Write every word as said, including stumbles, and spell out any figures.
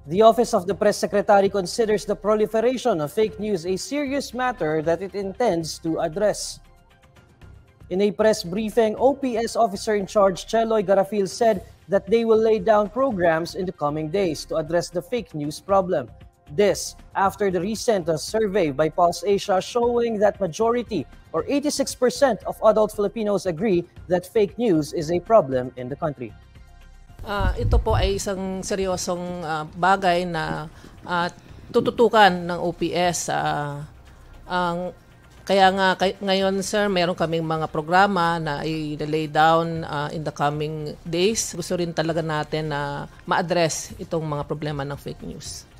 The Office of the Press Secretary considers the proliferation of fake news a serious matter that it intends to address. In a press briefing, O P S Officer in Charge Cheloy Garafil said that they will lay down programs in the coming days to address the fake news problem. This after the recent uh, survey by Pulse Asia showing that majority or eighty-six percent of adult Filipinos agree that fake news is a problem in the country. Uh, ito po ay isang seryosong uh, bagay na uh, tututukan ng O P S. Uh, ang Kaya nga kay, ngayon sir, meron kaming mga programa na i-lay down uh, in the coming days. Gusto rin talaga natin na ma-address itong mga problema ng fake news.